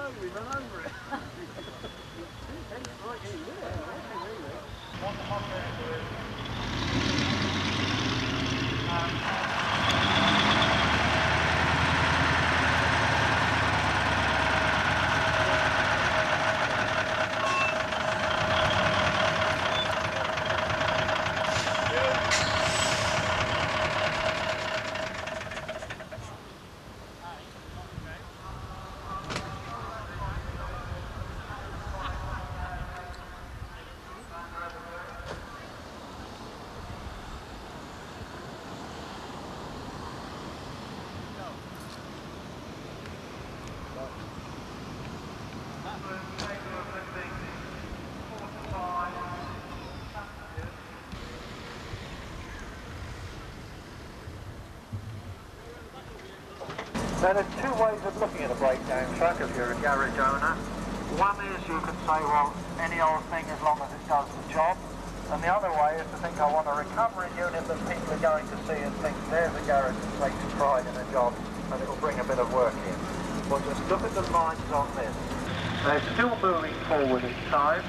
we run over it. Now there's two ways of looking at a breakdown truck if you're a garage owner. One is you could say, well, any old thing as long as it does the job. And the other way is to think, I want a recovery unit that people are going to see and think there's a garage that takes pride in a job and it'll bring a bit of work in. Well, just look at the lines on this. They're still moving forward in time.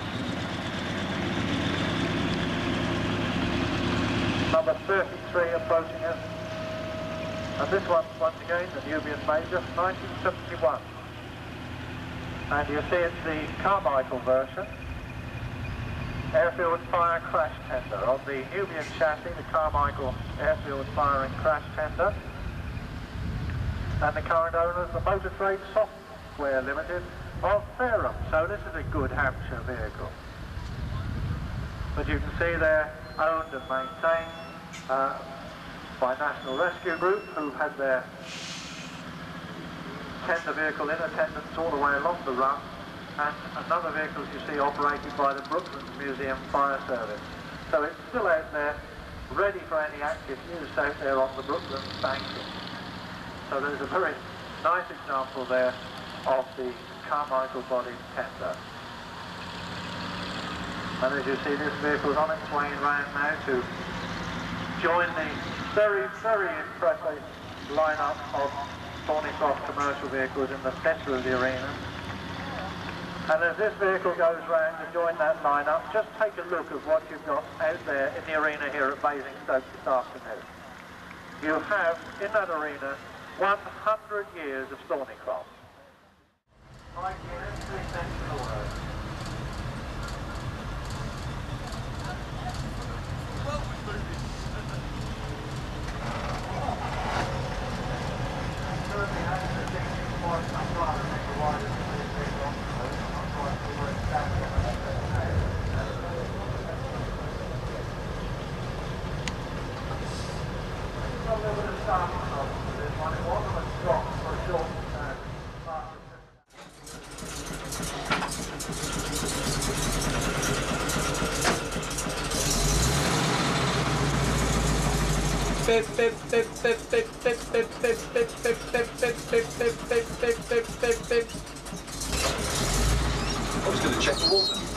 Number 33 approaching us. And this one, once again, the Nubian Major, 1971. And you see it's the Carmichael version. Airfield Fire Crash Tender. On the Nubian chassis, the Carmichael Airfield Fire and Crash Tender. And the current owner is the Motor Trade Software Limited of Fairham. So this is a good Hampshire vehicle. But you can see they're owned and maintained by National Rescue Group, who had their tender vehicle in attendance all the way along the run, and another vehicle you see operated by the Brooklands Museum Fire Service. So it's still out there, ready for any active use out there on the Brooklands banking. So there's a very nice example there of the Carmichael body tender. And as you see, this vehicle is on its way round now to join the very, very impressive lineup of Thornycroft commercial vehicles in the centre of the arena. And as this vehicle goes round to join that lineup, just take a look at what you've got out there in the arena here at Basingstoke this afternoon. You have, in that arena, 100 years of Thornycroft. 5 years, 3 cents an order. I was going to check the water.